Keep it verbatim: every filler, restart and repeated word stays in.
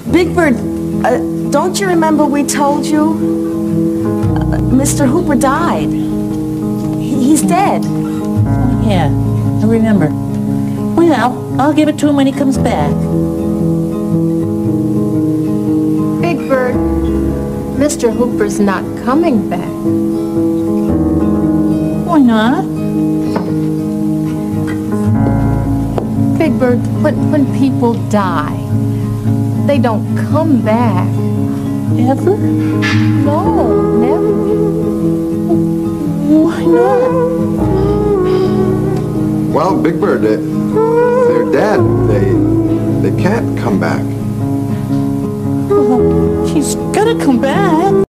Big Bird, uh, don't you remember we told you? Uh, Mister Hooper died. He, he's dead. Oh, yeah, I remember. Well, I'll give it to him when he comes back. Big Bird, Mister Hooper's not coming back. Why not? Big Bird, when, when people die, they don't come back. Ever? No, never. Why not? Well, Big Bird, they, they're dead. They, they can't come back. Well, he's gotta come back.